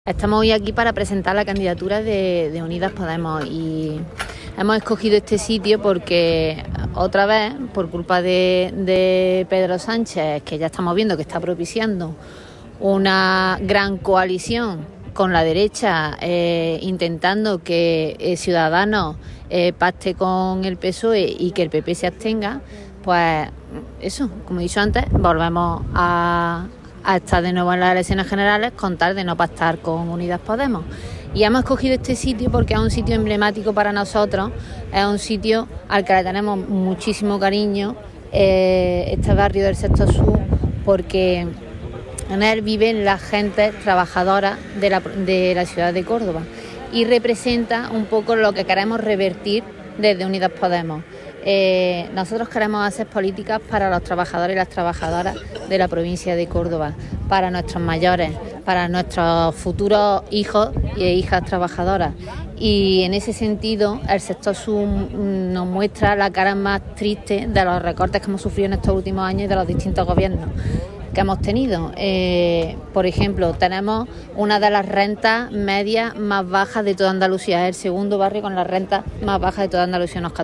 Estamos hoy aquí para presentar la candidatura de Unidas Podemos y hemos escogido este sitio porque otra vez, por culpa de Pedro Sánchez, que ya estamos viendo que está propiciando una gran coalición con la derecha, intentando que Ciudadanos pacte con el PSOE y que el PP se abstenga, pues eso, como he dicho antes, volvemos a estar de nuevo en las elecciones generales con tal de no pactar con Unidas Podemos. Y hemos escogido este sitio porque es un sitio emblemático para nosotros, es un sitio al que le tenemos muchísimo cariño, este barrio del Sector Sur, porque en él viven las gentes trabajadoras de la ciudad de Córdoba y representa un poco lo que queremos revertir desde Unidas Podemos. Nosotros queremos hacer políticas para los trabajadores y las trabajadoras de la provincia de Córdoba, para nuestros mayores, para nuestros futuros hijos e hijas trabajadoras. Y en ese sentido, el Sector Sur nos muestra la cara más triste de los recortes que hemos sufrido en estos últimos años y de los distintos gobiernos que hemos tenido. Por ejemplo, tenemos una de las rentas medias más bajas de toda Andalucía, es el segundo barrio con las rentas más bajas de toda Andalucía, unos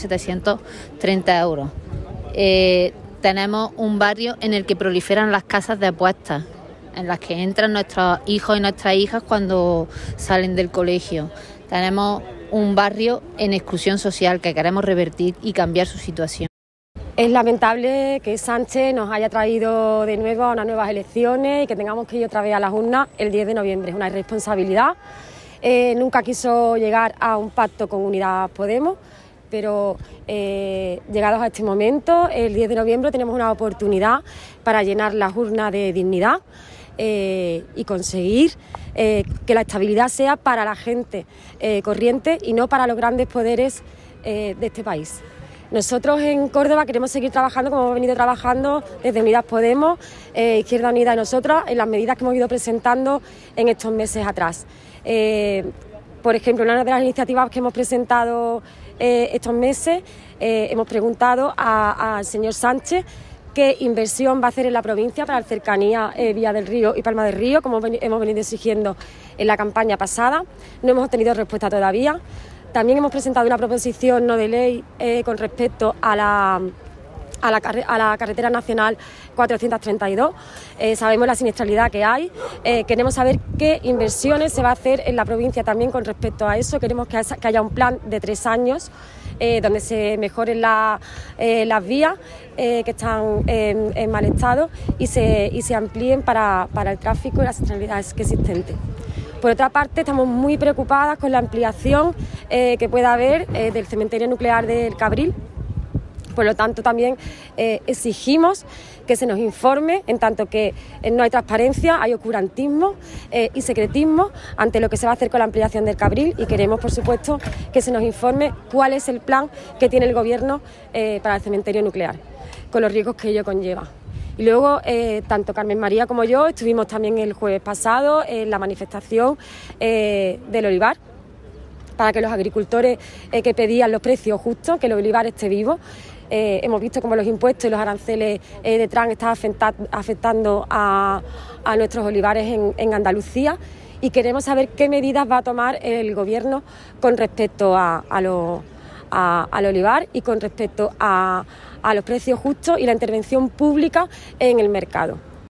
14.730 euros. Tenemos un barrio en el que proliferan las casas de apuestas, en las que entran nuestros hijos y nuestras hijas cuando salen del colegio. Tenemos un barrio en exclusión social que queremos revertir y cambiar su situación. Es lamentable que Sánchez nos haya traído de nuevo a unas nuevas elecciones y que tengamos que ir otra vez a las urnas el 10 de noviembre. Es una irresponsabilidad. Nunca quiso llegar a un pacto con Unidas Podemos, pero llegados a este momento, el 10 de noviembre tenemos una oportunidad para llenar las urnas de dignidad y conseguir que la estabilidad sea para la gente corriente y no para los grandes poderes de este país. Nosotros en Córdoba queremos seguir trabajando como hemos venido trabajando desde Unidas Podemos, Izquierda Unida y nosotras, en las medidas que hemos ido presentando en estos meses atrás. Por ejemplo, una de las iniciativas que hemos presentado estos meses, hemos preguntado al señor Sánchez qué inversión va a hacer en la provincia para la cercanía Vía del Río y Palma del Río, como hemos venido exigiendo en la campaña pasada. No hemos obtenido respuesta todavía. También hemos presentado una proposición no de ley con respecto a la carretera nacional 432. Sabemos la siniestralidad que hay. Queremos saber qué inversiones se va a hacer en la provincia también con respecto a eso. Queremos que haya un plan de 3 años donde se mejoren las vías que están en mal estado y se amplíen para el tráfico y las siniestralidades que existentes. Por otra parte, estamos muy preocupadas con la ampliación que pueda haber del cementerio nuclear del Cabril. Por lo tanto, también exigimos que se nos informe, en tanto que no hay transparencia, hay oscurantismo y secretismo ante lo que se va a hacer con la ampliación del Cabril, y queremos, por supuesto, que se nos informe cuál es el plan que tiene el Gobierno para el cementerio nuclear, con los riesgos que ello conlleva. Y luego, tanto Carmen María como yo estuvimos también el jueves pasado en la manifestación del olivar, para que los agricultores que pedían los precios justos, que el olivar esté vivo. Hemos visto cómo los impuestos y los aranceles de Trump están afectando a nuestros olivares en Andalucía, y queremos saber qué medidas va a tomar el Gobierno con respecto al olivar y con respecto a los precios justos y la intervención pública en el mercado.